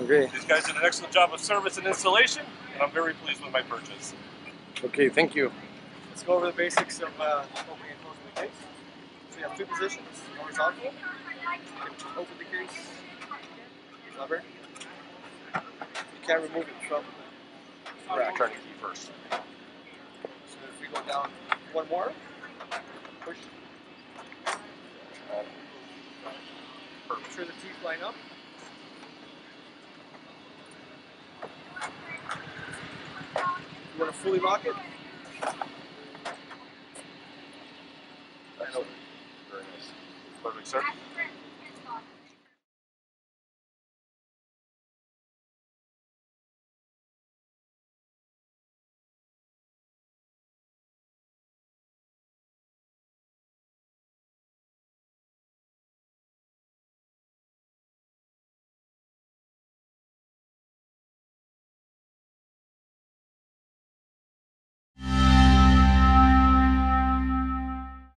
Okay. These guys did an excellent job of service and installation, and I'm very pleased with my purchase. Okay, thank you. Let's go over the basics of opening and closing the case. So you have two positions, horizontal. You can open the case, lever. You can't remove it from the rack. Turn the key first. So if we go down one more, push. Make sure the teeth line up. You want to fully lock it? Excellent. Very nice. Perfect, sir.